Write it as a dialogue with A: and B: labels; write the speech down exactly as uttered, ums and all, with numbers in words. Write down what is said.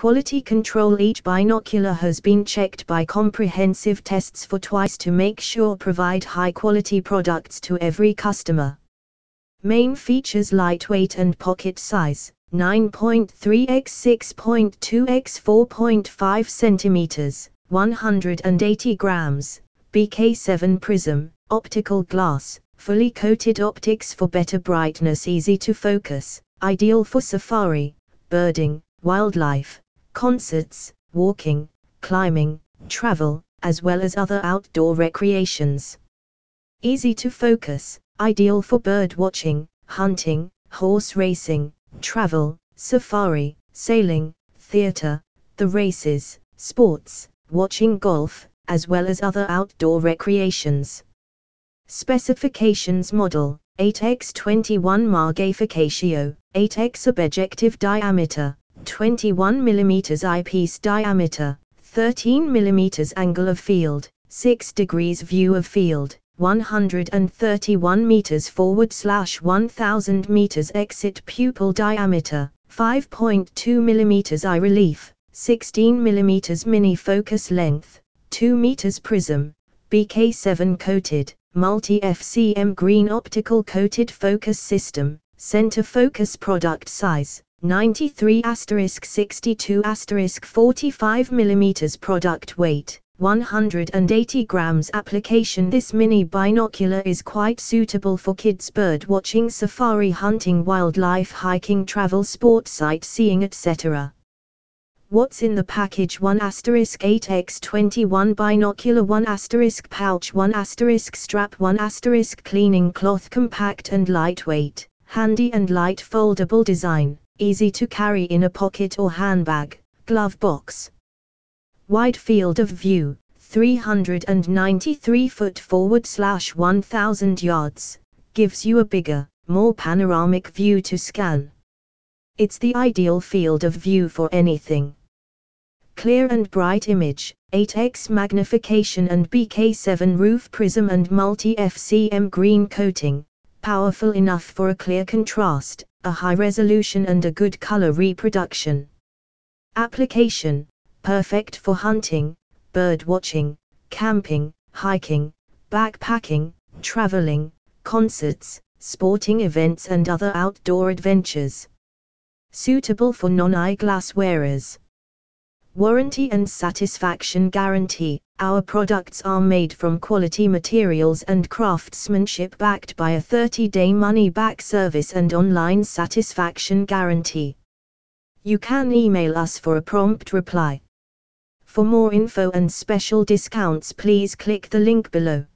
A: Quality control. Each binocular has been checked by comprehensive tests for twice to make sure provide high quality products to every customer. Main features: lightweight and pocket size, nine point three by six point two by four point five centimeters, one hundred eighty grams, B K seven prism, optical glass, fully coated optics for better brightness, easy to focus, ideal for safari, birding, wildlife, concerts, walking, climbing, travel, as well as other outdoor recreations. Easy to focus, ideal for bird watching, hunting, horse racing, travel, safari, sailing, theater, the races, sports, watching golf, as well as other outdoor recreations. Specifications: model, eight by twenty-one magnification, eight x objective diameter, twenty-one millimeters eyepiece diameter, thirteen millimeters angle of field, six degrees view of field, one hundred thirty-one meters forward slash one thousand meters exit pupil diameter, five point two millimeters eye relief, sixteen millimeters mini focus length, two meters prism, B K seven coated, multi-F C M green optical coated focus system, center focus. Product size, ninety-three by sixty-two by forty-five millimeters. Product weight, one hundred eighty grams. Application: this mini binocular is quite suitable for kids bird watching, safari, hunting, wildlife, hiking, travel, sports, sightseeing, et cetera. What's in the package? one eight by twenty-one binocular, one pouch, one strap, one cleaning cloth, compact and lightweight, handy and light, foldable design, easy to carry in a pocket or handbag, glove box. Wide field of view, three hundred ninety-three foot forward slash one thousand yards, gives you a bigger, more panoramic view to scan. It's the ideal field of view for anything. Clear and bright image, eight x magnification and B K seven roof prism and multi-F C M green coating, powerful enough for a clear contrast, a high resolution and a good color reproduction. Application: perfect for hunting, bird watching, camping, hiking, backpacking, traveling, concerts, sporting events and other outdoor adventures. Suitable for non-eyeglass wearers. Warranty and satisfaction guarantee: our products are made from quality materials and craftsmanship, backed by a thirty day money-back service and online satisfaction guarantee. You can email us for a prompt reply. For more info and special discounts, please click the link below.